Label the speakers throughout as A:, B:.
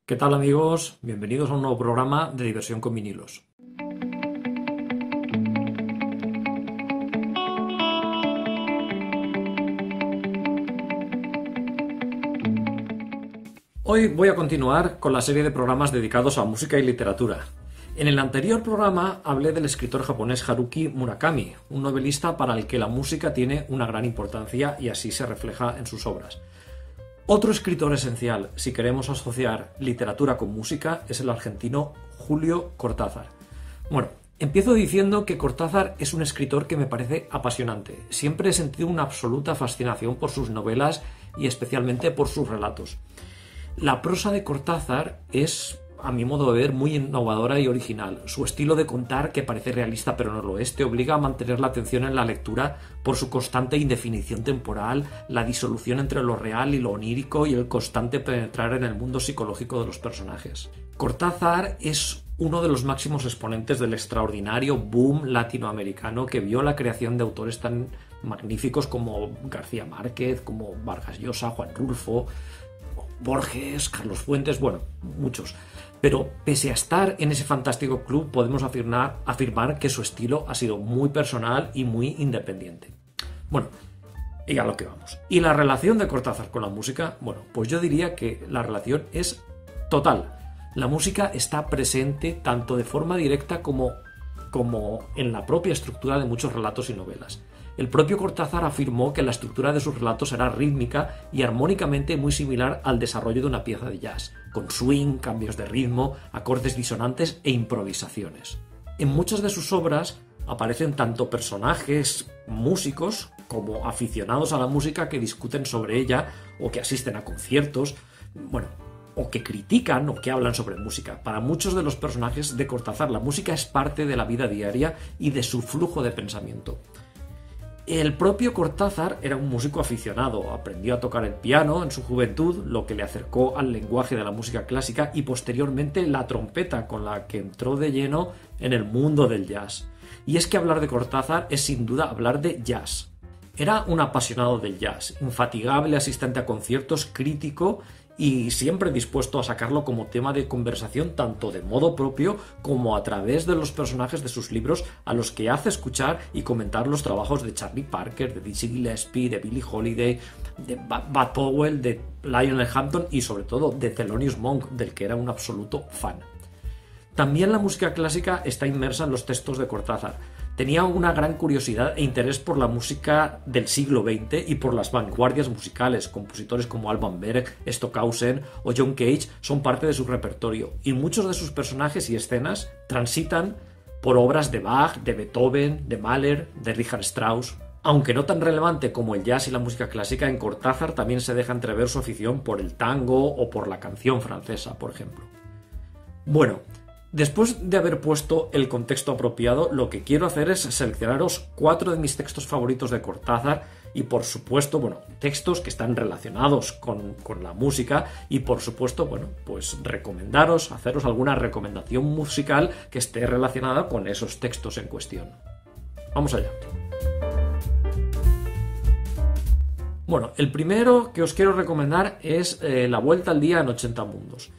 A: ¿Qué tal amigos? Bienvenidos a un nuevo programa de Diversión con Vinilos. Hoy voy a continuar con la serie de programas dedicados a música y literatura. En el anterior programa hablé del escritor japonés Haruki Murakami, un novelista para el que la música tiene una gran importancia y así se refleja en sus obras. Otro escritor esencial, si queremos asociar literatura con música, es el argentino Julio Cortázar. Bueno, empiezo diciendo que Cortázar es un escritor que me parece apasionante. Siempre he sentido una absoluta fascinación por sus novelas y especialmente por sus relatos. La prosa de Cortázar es, a mi modo de ver, muy innovadora y original. Su estilo de contar, que parece realista pero no lo es, te obliga a mantener la atención en la lectura por su constante indefinición temporal, la disolución entre lo real y lo onírico y el constante penetrar en el mundo psicológico de los personajes. Cortázar es uno de los máximos exponentes del extraordinario boom latinoamericano que vio la creación de autores tan magníficos como García Márquez, como Vargas Llosa, Juan Rulfo, Borges, Carlos Fuentes, bueno, muchos. Pero pese a estar en ese fantástico club, podemos afirmar que su estilo ha sido muy personal y muy independiente. Bueno, y a lo que vamos. ¿Y la relación de Cortázar con la música? Bueno, pues yo diría que la relación es total. La música está presente tanto de forma directa como en la propia estructura de muchos relatos y novelas. El propio Cortázar afirmó que la estructura de sus relatos era rítmica y armónicamente muy similar al desarrollo de una pieza de jazz, con swing, cambios de ritmo, acordes disonantes e improvisaciones. En muchas de sus obras aparecen tanto personajes músicos como aficionados a la música que discuten sobre ella o que asisten a conciertos, o que critican o que hablan sobre música. Para muchos de los personajes de Cortázar, la música es parte de la vida diaria y de su flujo de pensamiento. El propio Cortázar era un músico aficionado, aprendió a tocar el piano en su juventud, lo que le acercó al lenguaje de la música clásica y posteriormente la trompeta, con la que entró de lleno en el mundo del jazz. Y es que hablar de Cortázar es sin duda hablar de jazz. Era un apasionado del jazz, infatigable asistente a conciertos, crítico y siempre dispuesto a sacarlo como tema de conversación tanto de modo propio como a través de los personajes de sus libros a los que hace escuchar y comentar los trabajos de Charlie Parker, de Dizzy Gillespie, de Billie Holiday, de Bud Powell, de Lionel Hampton y sobre todo de Thelonious Monk, del que era un absoluto fan. También la música clásica está inmersa en los textos de Cortázar. Tenía una gran curiosidad e interés por la música del siglo XX y por las vanguardias musicales. Compositores como Alban Berg, Stockhausen o John Cage son parte de su repertorio y muchos de sus personajes y escenas transitan por obras de Bach, de Beethoven, de Mahler, de Richard Strauss. Aunque no tan relevante como el jazz y la música clásica, en Cortázar también se deja entrever su afición por el tango o por la canción francesa, por ejemplo. Bueno, después de haber puesto el contexto apropiado, lo que quiero hacer es seleccionaros 4 de mis textos favoritos de Cortázar y por supuesto, textos que están relacionados con la música y por supuesto, pues haceros alguna recomendación musical que esté relacionada con esos textos en cuestión. Vamos allá. Bueno, el primero que os quiero recomendar es La vuelta al día en 80 mundos.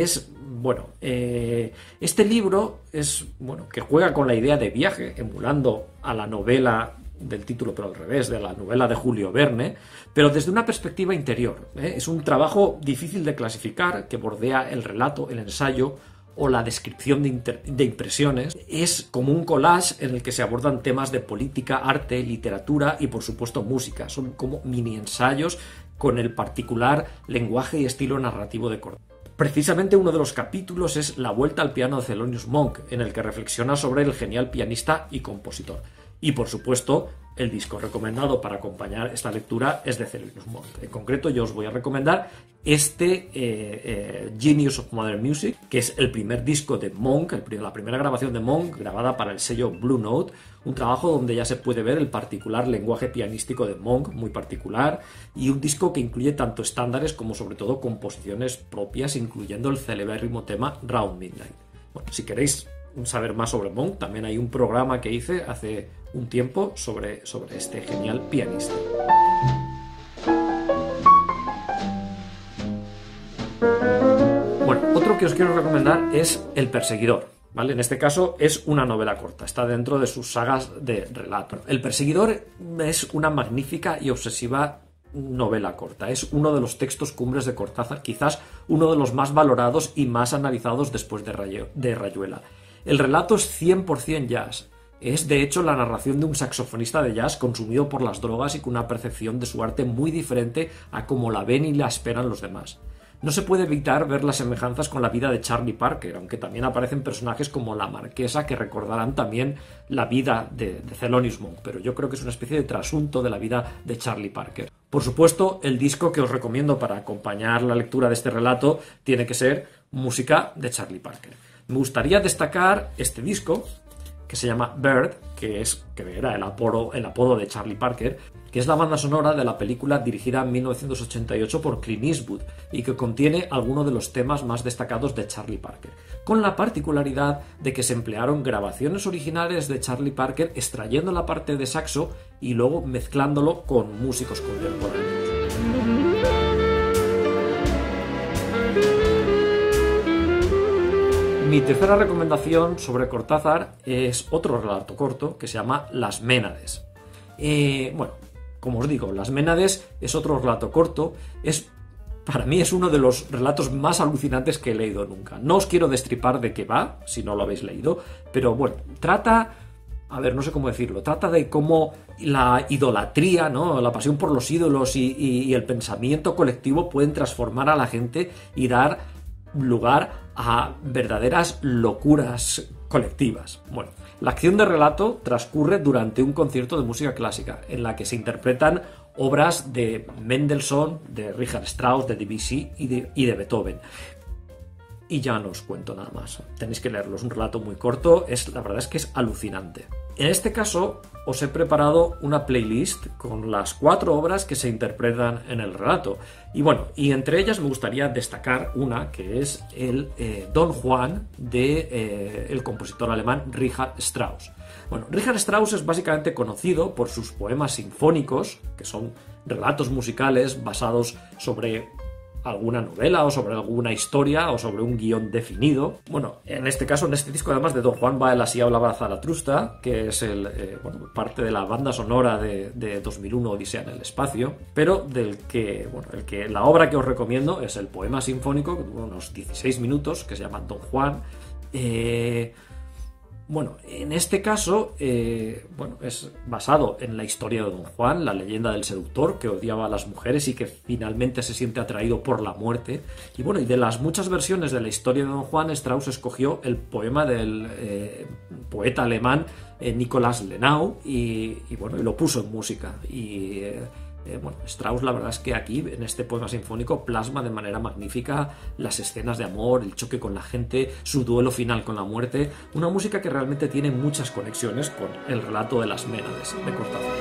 A: Este libro es, que juega con la idea de viaje, emulando a la novela del título, pero al revés, de la novela de Julio Verne, pero desde una perspectiva interior. Es un trabajo difícil de clasificar, que bordea el relato, el ensayo o la descripción de impresiones. Es como un collage en el que se abordan temas de política, arte, literatura y, por supuesto, música. Son como mini ensayos con el particular lenguaje y estilo narrativo de Cortázar. Precisamente uno de los capítulos es La vuelta al piano de Thelonious Monk, en el que reflexiona sobre el genial pianista y compositor. Y por supuesto, el disco recomendado para acompañar esta lectura es de Thelonious Monk. En concreto, yo os voy a recomendar Genius of Modern Music, que es el primer disco de Monk, la primera grabación de Monk, grabada para el sello Blue Note, un trabajo donde ya se puede ver el particular lenguaje pianístico de Monk, muy particular, y un disco que incluye tanto estándares como sobre todo composiciones propias, incluyendo el celebérrimo tema Round Midnight. Bueno, si queréis saber más sobre Monk, también hay un programa que hice hace un tiempo sobre este genial pianista. Bueno, otro que os quiero recomendar es El Perseguidor, ¿vale? En este caso es una novela corta, está dentro de sus sagas de relato. El Perseguidor es una magnífica y obsesiva novela corta. Es uno de los textos cumbres de Cortázar, quizás uno de los más valorados y más analizados después de Rayuela. El relato es 100% jazz. Es, de hecho, la narración de un saxofonista de jazz consumido por las drogas y con una percepción de su arte muy diferente a como la ven y la esperan los demás. No se puede evitar ver las semejanzas con la vida de Charlie Parker, aunque también aparecen personajes como la marquesa que recordarán también la vida de Thelonious Monk, pero yo creo que es una especie de trasunto de la vida de Charlie Parker. Por supuesto, el disco que os recomiendo para acompañar la lectura de este relato tiene que ser música de Charlie Parker. Me gustaría destacar este disco, que se llama Bird, que era el apodo de Charlie Parker, que es la banda sonora de la película dirigida en 1988 por Clint Eastwood y que contiene algunos de los temas más destacados de Charlie Parker, con la particularidad de que se emplearon grabaciones originales de Charlie Parker extrayendo la parte de saxo y luego mezclándolo con músicos contemporáneos. Mi tercera recomendación sobre Cortázar es otro relato corto que se llama Las Ménades. Como os digo, Las Ménades es otro relato corto, para mí es uno de los relatos más alucinantes que he leído nunca. No os quiero destripar de qué va, si no lo habéis leído, pero bueno, trata de cómo la idolatría, ¿no? La pasión por los ídolos y el pensamiento colectivo pueden transformar a la gente y dar lugar a verdaderas locuras colectivas. Bueno, la acción de relato transcurre durante un concierto de música clásica, en la que se interpretan obras de Mendelssohn, de Richard Strauss, de Debussy y de Beethoven. Y ya no os cuento nada más. Tenéis que leerlo, es un relato muy corto, la verdad es que es alucinante. En este caso, os he preparado una playlist con las 4 obras que se interpretan en el relato. Y entre ellas me gustaría destacar una que es el Don Juan de el compositor alemán Richard Strauss. Bueno, Richard Strauss es básicamente conocido por sus poemas sinfónicos, que son relatos musicales basados sobre alguna novela o sobre alguna historia o sobre un guión definido. Bueno, en este caso, en este disco, además de Don Juan va el Así hablaba Zaratrusta, que es parte de la banda sonora de 2001 Odisea en el espacio, pero la obra que os recomiendo es el poema sinfónico, que dura unos 16 minutos, que se llama Don Juan. En este caso, es basado en la historia de Don Juan, la leyenda del seductor que odiaba a las mujeres y que finalmente se siente atraído por la muerte. Y de las muchas versiones de la historia de Don Juan, Strauss escogió el poema del poeta alemán Nicolás Lenau y lo puso en música. Strauss, la verdad es que aquí, en este poema sinfónico, plasma de manera magnífica las escenas de amor, el choque con la gente, su duelo final con la muerte, una música que realmente tiene muchas conexiones con el relato de Las Ménades de Cortázar.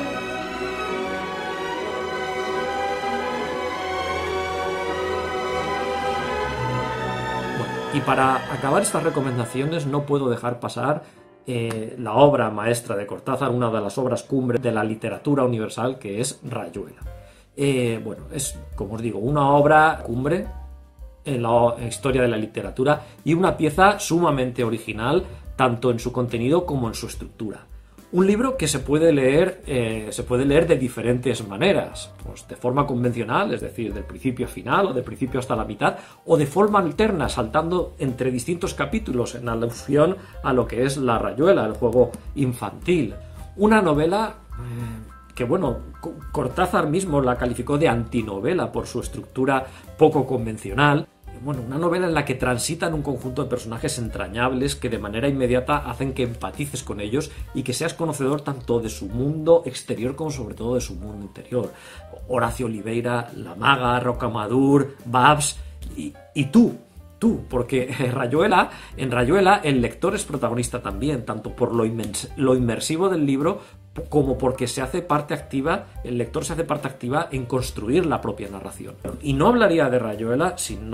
A: Y para acabar estas recomendaciones no puedo dejar pasar la obra maestra de Cortázar, una de las obras cumbre de la literatura universal, que es Rayuela. Es, como os digo, una obra cumbre en la historia de la literatura y una pieza sumamente original, tanto en su contenido como en su estructura. Un libro que se puede leer de diferentes maneras, pues de forma convencional, es decir, del principio a final o del principio hasta la mitad, o de forma alterna, saltando entre distintos capítulos en alusión a lo que es la Rayuela, el juego infantil. Una novela que, Cortázar mismo la calificó de antinovela por su estructura poco convencional. Una novela en la que transitan un conjunto de personajes entrañables que de manera inmediata hacen que empatices con ellos y que seas conocedor tanto de su mundo exterior como sobre todo de su mundo interior. Horacio Oliveira, La Maga, Rocamadour, Babs y tú, porque en Rayuela el lector es protagonista también, tanto por lo inmersivo del libro como porque el lector se hace parte activa en construir la propia narración. Y no hablaría de Rayuela si no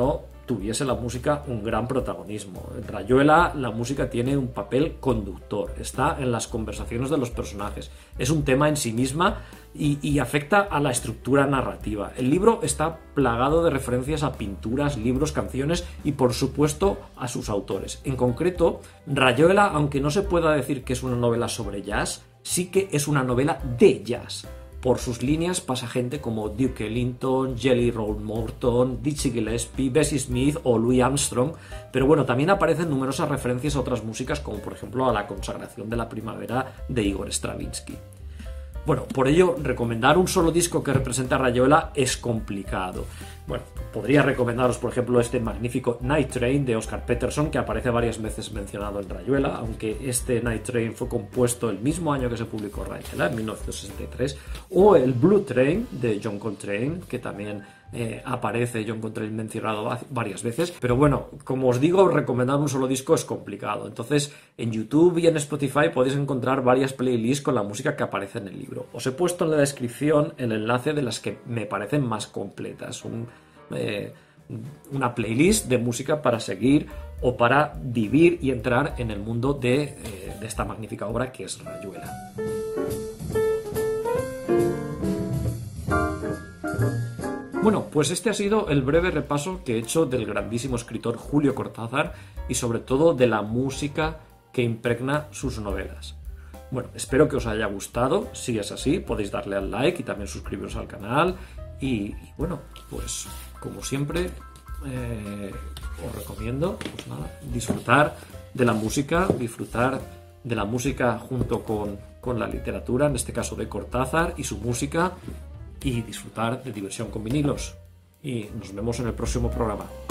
A: tuviese la música un gran protagonismo. En Rayuela la música tiene un papel conductor, está en las conversaciones de los personajes, es un tema en sí misma y afecta a la estructura narrativa. El libro está plagado de referencias a pinturas, libros, canciones y por supuesto a sus autores. En concreto, Rayuela, aunque no se pueda decir que es una novela sobre jazz, sí que es una novela de jazz. Por sus líneas pasa gente como Duke Ellington, Jelly Roll Morton, Dizzy Gillespie, Bessie Smith o Louis Armstrong, pero bueno, también aparecen numerosas referencias a otras músicas como por ejemplo a La consagración de la primavera de Igor Stravinsky. Bueno, por ello, recomendar un solo disco que representa a Rayuela es complicado. Bueno, podría recomendaros, por ejemplo, este magnífico Night Train de Oscar Peterson, que aparece varias veces mencionado en Rayuela, aunque este Night Train fue compuesto el mismo año que se publicó Rayuela, en 1963, o el Blue Train de John Coltrane, que también aparece John Coltrane mencionado varias veces, pero bueno, como os digo, recomendar un solo disco es complicado. Entonces, en YouTube y en Spotify podéis encontrar varias playlists con la música que aparece en el libro. Os he puesto en la descripción el enlace de las que me parecen más completas, una playlist de música para seguir o para vivir y entrar en el mundo de esta magnífica obra que es Rayuela. Bueno, pues este ha sido el breve repaso que he hecho del grandísimo escritor Julio Cortázar y sobre todo de la música que impregna sus novelas. Bueno, espero que os haya gustado. Si es así, podéis darle al like y también suscribiros al canal. Y bueno, pues como siempre, os recomiendo pues nada, disfrutar de la música junto con la literatura, en este caso de Cortázar y su música, y disfrutar de diversión con vinilos. Y nos vemos en el próximo programa.